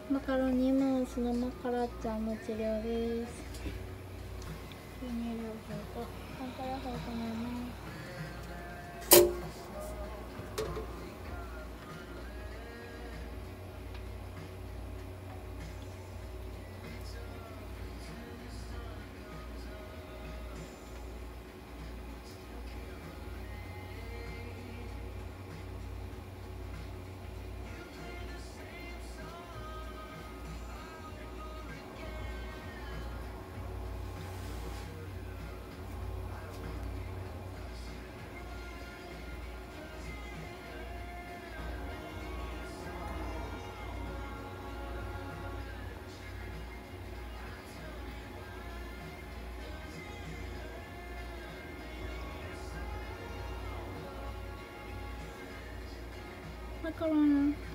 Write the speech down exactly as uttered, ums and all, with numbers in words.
マカロニマウスのマカラッチャンの治療です。吸入療法と酸化療法を行います。マカロン